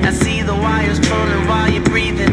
I see the wires pulling while you're breathing.